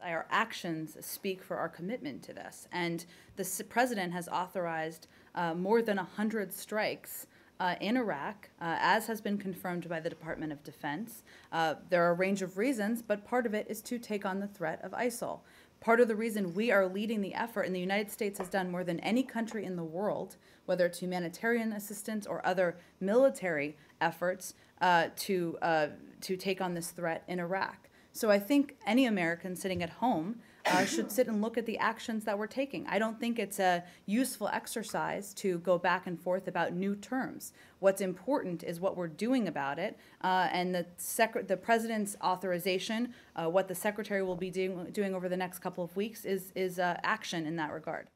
Our actions speak for our commitment to this. And the president has authorized more than 100 strikes in Iraq, as has been confirmed by the Department of Defense. There are a range of reasons, but part of it is to take on the threat of ISIL. Part of the reason we are leading the effort, and the United States has done more than any country in the world, whether it's humanitarian assistance or other military efforts, to take on this threat in Iraq. So I think any American sitting at home should sit and look at the actions that we're taking. I don't think it's a useful exercise to go back and forth about new terms. What's important is what we're doing about it, and the president's authorization, what the secretary will be doing over the next couple of weeks is action in that regard.